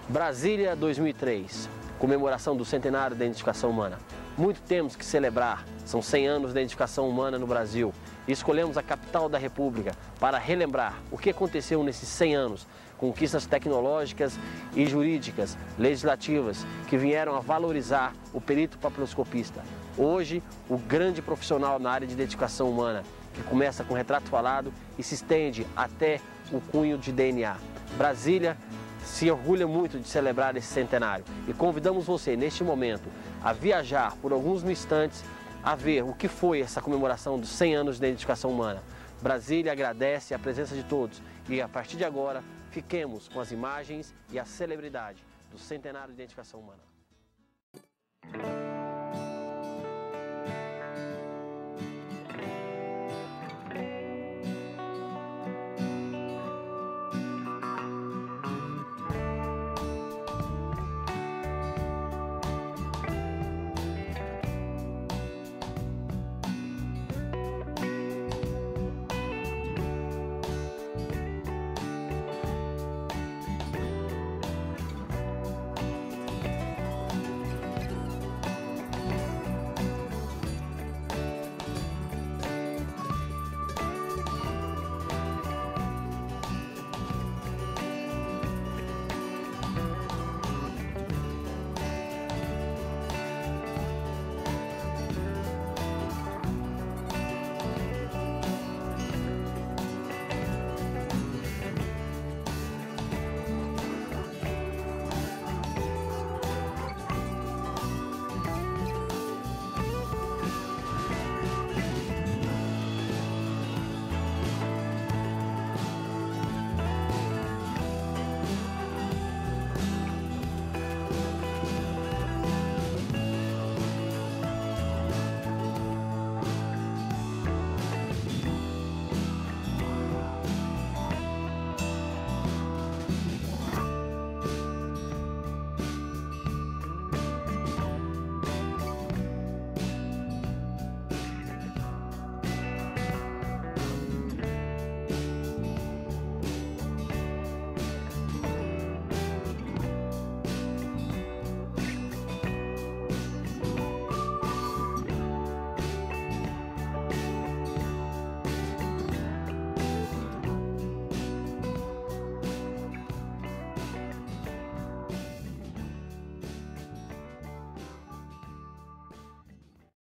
Brasília 2003, comemoração do centenário da identificação humana. Muito temos que celebrar, são 100 anos da identificação humana no Brasil. E escolhemos a capital da República para relembrar o que aconteceu nesses 100 anos, conquistas tecnológicas e jurídicas, legislativas, que vieram a valorizar o perito papiloscopista. Hoje, o grande profissional na área de identificação humana, que começa com retrato falado e se estende até o cunho de DNA. Brasília se orgulha muito de celebrar esse centenário e convidamos você, neste momento, a viajar por alguns instantes a ver o que foi essa comemoração dos 100 anos da identificação humana. Brasília agradece a presença de todos e, a partir de agora, fiquemos com as imagens e a celebridade do centenário da identificação humana.